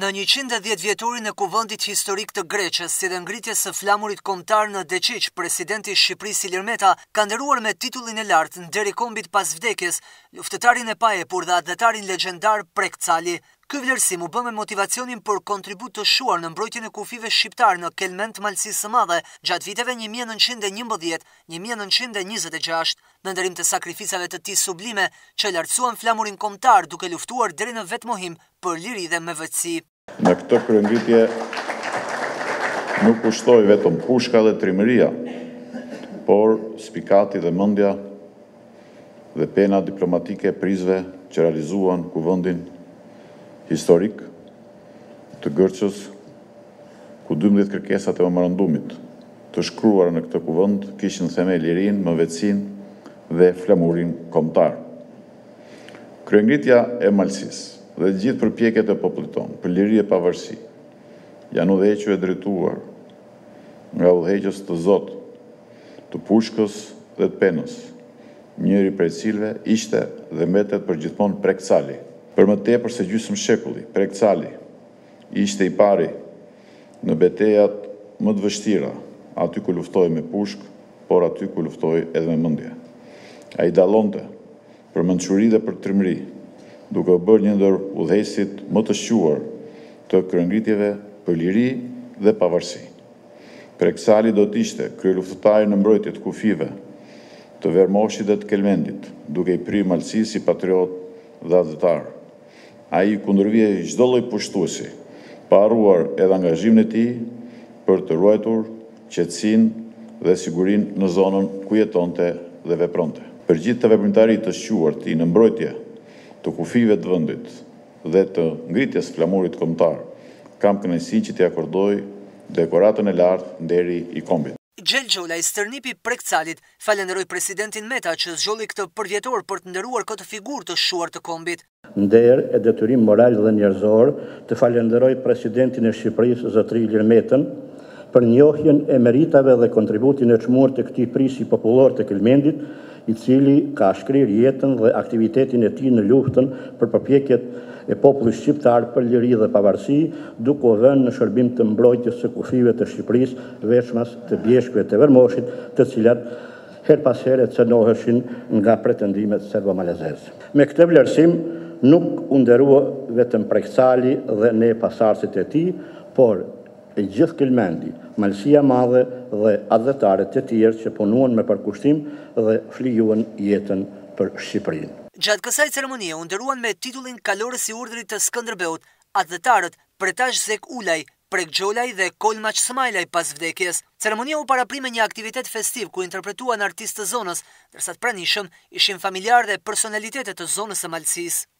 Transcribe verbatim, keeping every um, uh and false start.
Në njëqind e dhjetë vjetorin e Kuvendit historik të Greçes, si dhe ngritjes së flamurit kombëtar në Vdekjes, presidenti i Shqipërisë Ilir Meta ka nderuar me titullin e lartë Nderi Kombit pas Vdekjes, luftëtarin e paepur dhe atletarin legjendar Preke Cali. Ky vlerësim u bë me motivacionin për kontribut të shuar në mbrojtjen e kufive shqiptar në kelmen të Malësisë së Madhe gjatë viteve një mijë e nëntëqind e njëmbëdhjetë - një mijë e nëntëqind e njëzet e gjashtë, në nderim të sakrificave të tij sublime që lartësuan flamurin kombëtar duke luftuar deri në vetmohim për liri dhe me vëtësi. Në këtë kryengritje nuk kushtoi vetëm pushka dhe trimëria, por spikati dhe mendja dhe pena diplomatike e prizve që realizuan Kuvendin historik të Greçes, ku dymbëdhjetë kërkesat e memorandumit të shkruara në këtë kuvend kishin themel lirinë, mëvetësinë dhe flamurin kombëtar. Kryengritja e Malësisë dhe gjithë përpjekjet e popullit tonë për liri e pavarësi janë udhëhequr e drejtuar nga udhëheqës të Zot, të pushkës dhe të penës, njëri prej cilëve ishte dhe mbetet përgjithmonë Preke Cali. Për më tepër se gjysmë shekulli, Preke Cali ishte i pari në betejat më të vështira, aty ku luftoi me pushkë, por aty ku luftoi edhe me mendje. Ai dallonte për mençuri dhe për trimëri, duke bërë një ndër udhëheqësit më të shquar të kryengritjeve për liri dhe pavarësi. Preke Cali do të ishte kryeluftëtari në mbrojtje të kufive të Vermoshit dhe të Kelmendit, duke i prirë Malësisë si patriot dhe adhëtar. Ai kundërvije çdo lloj pushtuesi, pa harruar edhe angazhimin e tij për të ruajtur qetësinë dhe sigurinë në zonën ku jetonte dhe vepronte. Për gjithë të veprimtarit të shquar të tij në mbrojtje të kufive të vendit dhe të ngritjes flamurit kombëtar, kam kënaqësinë që t'i akordoj dekoratën e lartë Nderi i Kombit. Gjelgjolaj stërnipi Preke Calit falenderoi presidentin Meta që zgjolli këtë përvjetor për të nderuar këtë figurë të shuar të Kombit. Nder e detyrim moral dhe njerëzor të falenderoj presidentin e Shqipërisë Zotëri Ilir Metën për njohjen e meritave dhe kontributin e çmuar të këtij prisi popullor të Kelmendit, i cili ka shkrir jetën dhe aktivitetin e tij në luftën për përpjekjet e popullit shqiptar për liri dhe pavarësi, duke u vënë në shërbim të mbrojtjes së kufive të Shqipërisë, veçmas të bjeshkëve të Vermoshit, të cilat her pas here cënoheshin nga pretendimet serbo-malezeze. Me këtë vlerësim nuk u nderua vetëm Preke Cali dhe ne pasardhësit e tij, por e gjithë Kelmendi, Malësia Madhe dhe adhëtarët e tjerë që punuan me përkushtim dhe flijuan jetën për Shqipërinë. Gjatë kësaj ceremonie u nderuan me titullin kalorës i urdhrit të Skënderbeut adhëtarët Pretash Zek Ulaj, Preke Gjolaj dhe Kolmaq Smajlaj pas Vdekjes. Ceremonia u parapri me një aktivitet festiv ku interpretuan artistë të zonës, ndërsa të pranishëm ishin familjarë dhe personalitetet të zonës së Malësisë.